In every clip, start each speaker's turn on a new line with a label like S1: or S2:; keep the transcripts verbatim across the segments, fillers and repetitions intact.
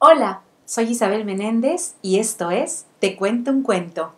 S1: Hola, soy Isabel Menéndez y esto es Te cuento un cuento.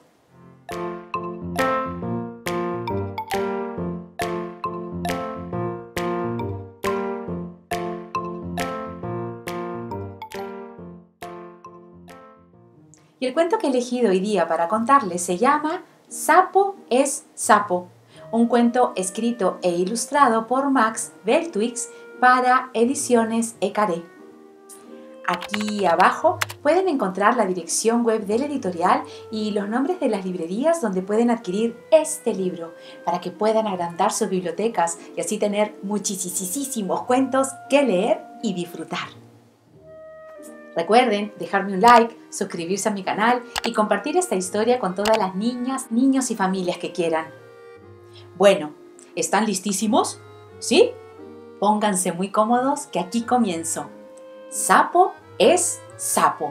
S1: Y el cuento que he elegido hoy día para contarles se llama Sapo es sapo, un cuento escrito e ilustrado por Max Beltwix para Ediciones Ecaré. Aquí abajo pueden encontrar la dirección web del editorial y los nombres de las librerías donde pueden adquirir este libro para que puedan agrandar sus bibliotecas y así tener muchísimos cuentos que leer y disfrutar. Recuerden dejarme un like, suscribirse a mi canal y compartir esta historia con todas las niñas, niños y familias que quieran. Bueno, ¿están listísimos? ¿Sí? Pónganse muy cómodos que aquí comienzo. Sapo es sapo.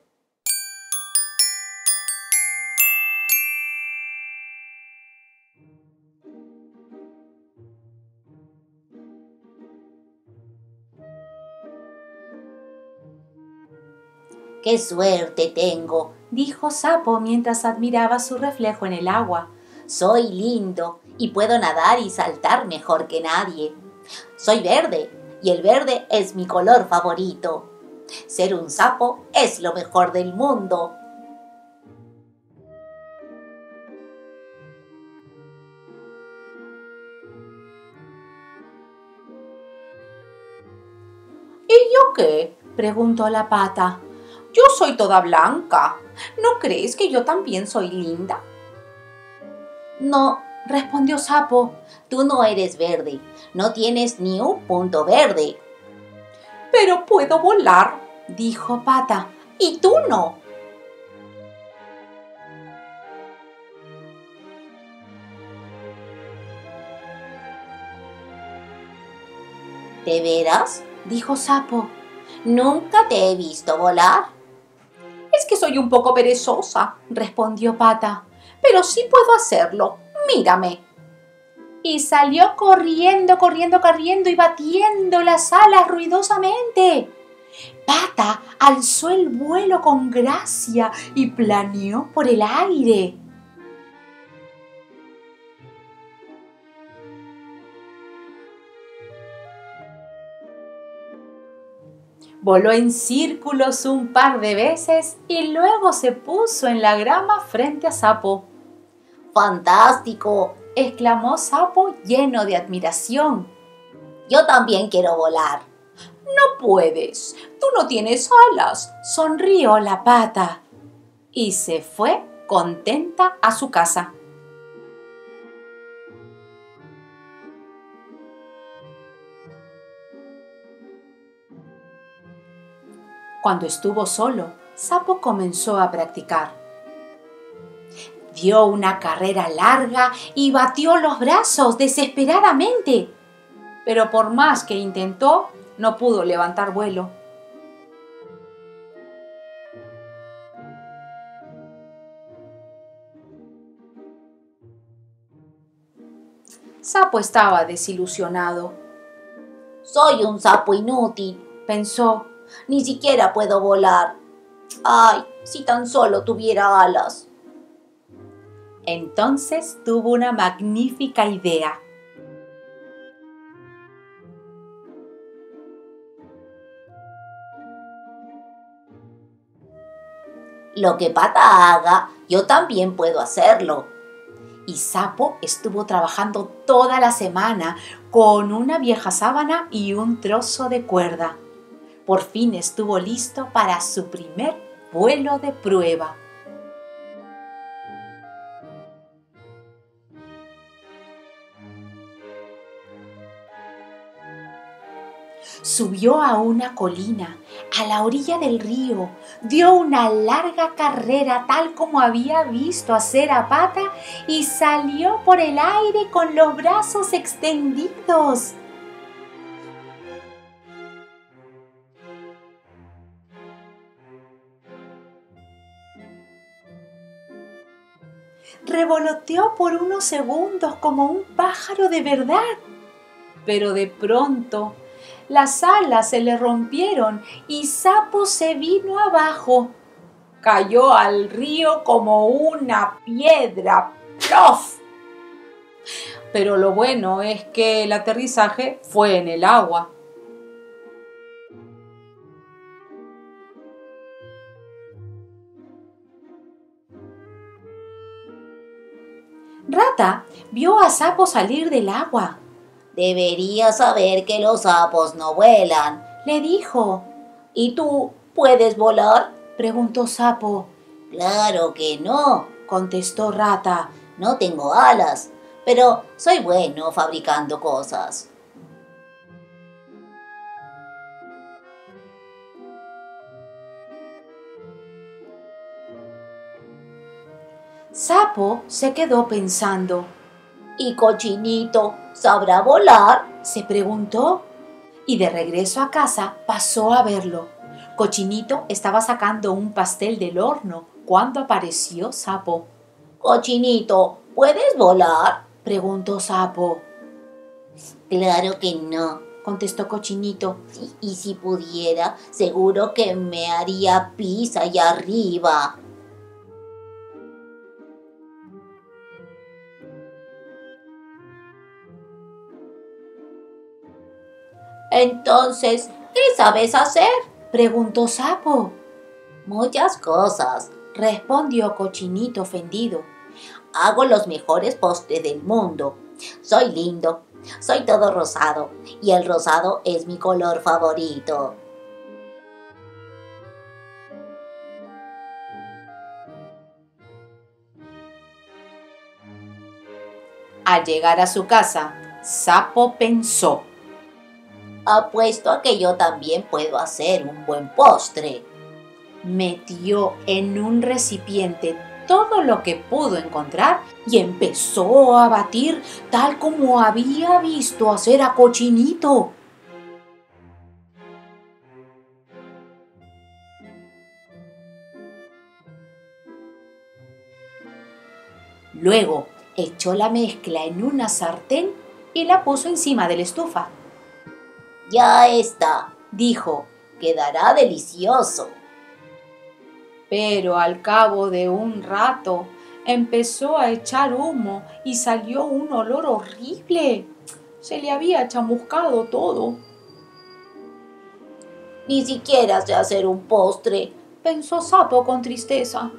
S2: ¡Qué suerte tengo!,
S1: dijo Sapo mientras admiraba su reflejo en el agua.
S2: Soy lindo y puedo nadar y saltar mejor que nadie. Soy verde y el verde es mi color favorito. Ser un sapo es lo mejor del mundo.
S1: ¿Y yo qué?, preguntó la pata. Yo soy toda blanca. ¿No crees que yo también soy linda?
S2: No, respondió Sapo, tú no eres verde, no tienes ni un punto verde.
S1: Pero puedo volar, dijo Pata, y tú no.
S2: ¿De veras?, dijo Sapo. Nunca te he visto volar.
S1: Es que soy un poco perezosa, respondió Pata, pero sí puedo hacerlo. Mírame. Y salió corriendo, corriendo, corriendo y batiendo las alas ruidosamente. Pata alzó el vuelo con gracia y planeó por el aire. Voló en círculos un par de veces y luego se puso en la grama frente a Sapo.
S2: ¡Fantástico!,
S1: exclamó Sapo lleno de admiración.
S2: Yo también quiero volar.
S1: No puedes, tú no tienes alas, sonrió la pata. Y se fue contenta a su casa. Cuando estuvo solo, Sapo comenzó a practicar. Dio una carrera larga y batió los brazos desesperadamente. Pero por más que intentó, no pudo levantar vuelo. Sapo estaba desilusionado.
S2: Soy un sapo inútil, pensó. Ni siquiera puedo volar. ¡Ay, si tan solo tuviera alas!
S1: Entonces tuvo una magnífica idea.
S2: Lo que Pata haga, yo también puedo hacerlo.
S1: Y Sapo estuvo trabajando toda la semana con una vieja sábana y un trozo de cuerda. Por fin estuvo listo para su primer vuelo de prueba. Subió a una colina, a la orilla del río, dio una larga carrera tal como había visto hacer a Pata y salió por el aire con los brazos extendidos. Revoloteó por unos segundos como un pájaro de verdad, pero de pronto las alas se le rompieron y Sapo se vino abajo. Cayó al río como una piedra. ¡Plof! Pero lo bueno es que el aterrizaje fue en el agua. Rata vio a Sapo salir del agua.
S2: Deberías saber que los sapos no vuelan,
S1: Le dijo.
S2: ¿y tú puedes volar?
S1: Preguntó Sapo.
S2: Claro que no,
S1: Contestó Rata.
S2: no tengo alas, pero soy bueno fabricando cosas.
S1: Sapo se quedó pensando.
S2: ¿Y Cochinito sabrá volar?
S1: Se preguntó. Y de regreso a casa pasó a verlo. Cochinito estaba sacando un pastel del horno cuando apareció Sapo.
S2: Cochinito, ¿puedes volar?
S1: Preguntó Sapo.
S2: Claro que no.
S1: Contestó Cochinito.
S2: Sí, y si pudiera, seguro que me haría pis allá arriba. Entonces, ¿qué sabes hacer?
S1: Preguntó Sapo.
S2: Muchas cosas.
S1: Respondió Cochinito ofendido.
S2: Hago los mejores postres del mundo. Soy lindo, soy todo rosado y el rosado es mi color favorito.
S1: Al llegar a su casa, Sapo pensó.
S2: Apuesto a que yo también puedo hacer un buen postre.
S1: Metió en un recipiente todo lo que pudo encontrar y empezó a batir tal como había visto hacer a Cochinito. Luego echó la mezcla en una sartén y la puso encima de la estufa.
S2: Ya está,
S1: Dijo,
S2: quedará delicioso.
S1: pero al cabo de un rato empezó a echar humo y salió un olor horrible. Se le había chamuscado todo.
S2: Ni siquiera sé hacer un postre.
S1: Pensó Sapo con tristeza.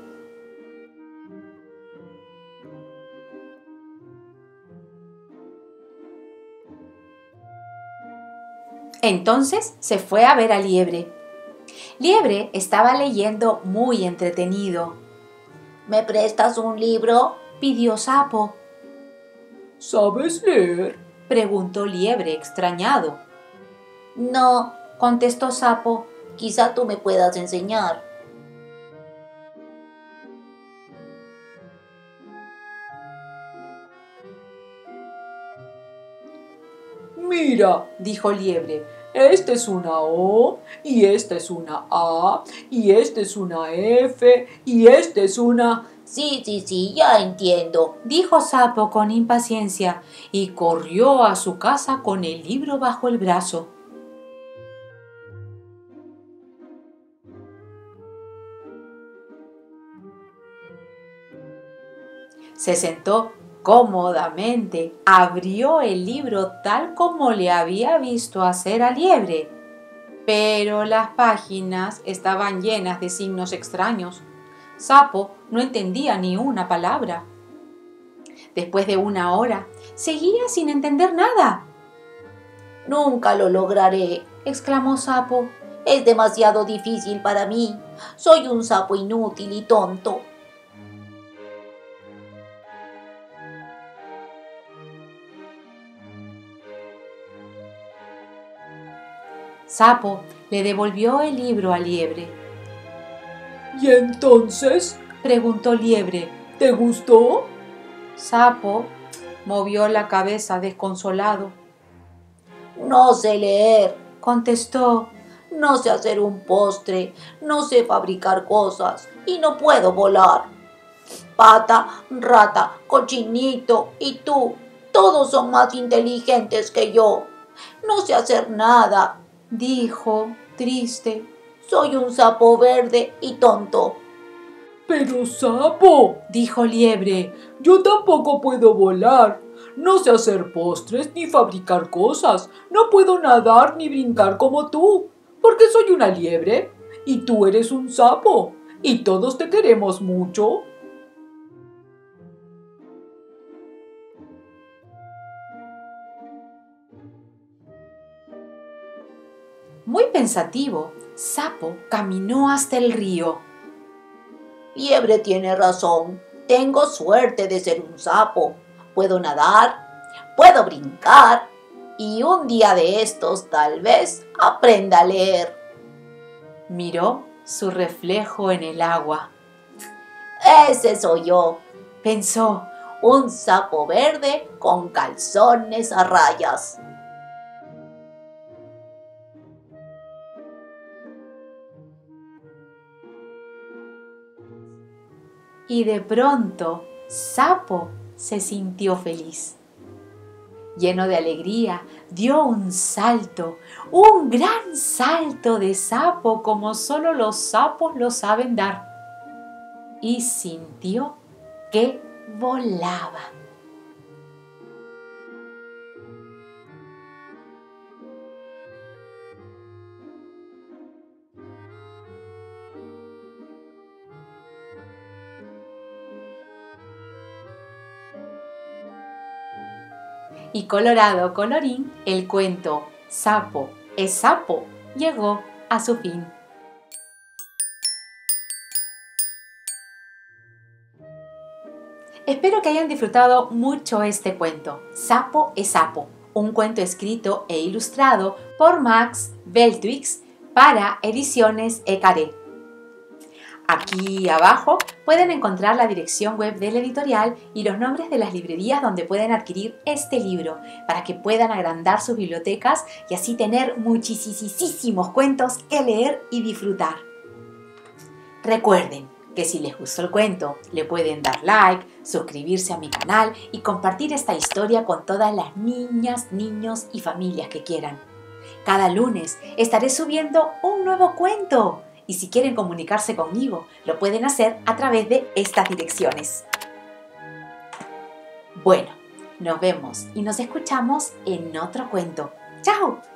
S1: Entonces se fue a ver a Liebre. Liebre estaba leyendo muy entretenido.
S2: ¿Me prestas un libro?
S1: Pidió Sapo.
S3: ¿Sabes leer?
S1: Preguntó Liebre extrañado.
S2: No,
S1: Contestó Sapo.
S2: quizá tú me puedas enseñar.
S3: Mira,
S1: Dijo Liebre.
S3: esta es una O, y esta es una A, y esta es una F, y esta es una...
S2: Sí, sí, sí, ya entiendo.
S1: Dijo Sapo con impaciencia y corrió a su casa con el libro bajo el brazo. Se sentó cómodamente, abrió el libro tal como le había visto hacer a Liebre, pero las páginas estaban llenas de signos extraños. Sapo no entendía ni una palabra. Después de una hora, seguía sin entender nada.
S2: Nunca lo lograré,
S1: Exclamó Sapo.
S2: es demasiado difícil para mí. Soy un sapo inútil y tonto.
S1: Sapo le devolvió el libro a Liebre.
S3: ¿Y entonces?
S1: Preguntó Liebre.
S3: ¿Te gustó?
S1: Sapo movió la cabeza desconsolado.
S2: No sé leer,
S1: Contestó.
S2: no sé hacer un postre, no sé fabricar cosas y no puedo volar. Pata, Rata, Cochinito y tú, todos son más inteligentes que yo. No sé hacer nada
S1: dijo, triste.
S2: Soy un sapo verde y tonto.
S3: Pero sapo,
S1: Dijo Liebre.
S3: yo tampoco puedo volar. No sé hacer postres ni fabricar cosas. No puedo nadar ni brincar como tú, porque soy una liebre y tú eres un sapo y todos te queremos mucho.
S1: Muy pensativo, Sapo caminó hasta el río.
S2: Liebre tiene razón. Tengo suerte de ser un sapo. Puedo nadar, puedo brincar y un día de estos tal vez aprenda a leer.
S1: Miró su reflejo en el agua.
S2: Ese soy yo,
S1: Pensó,
S2: un sapo verde con calzones a rayas.
S1: y de pronto Sapo se sintió feliz. Lleno de alegría, dio un salto, un gran salto de sapo como solo los sapos lo saben dar. Y sintió que volaba. Y colorado colorín, el cuento Sapo es sapo llegó a su fin. Espero que hayan disfrutado mucho este cuento. Sapo es sapo, un cuento escrito e ilustrado por Max Beltwix para Ediciones Ecaré. Aquí abajo pueden encontrar la dirección web de la editorial y los nombres de las librerías donde pueden adquirir este libro para que puedan agrandar sus bibliotecas y así tener muchísimos cuentos que leer y disfrutar. Recuerden que si les gustó el cuento, le pueden dar like, suscribirse a mi canal y compartir esta historia con todas las niñas, niños y familias que quieran. Cada lunes estaré subiendo un nuevo cuento. Y si quieren comunicarse conmigo, lo pueden hacer a través de estas direcciones. Bueno, nos vemos y nos escuchamos en otro cuento. ¡Chao!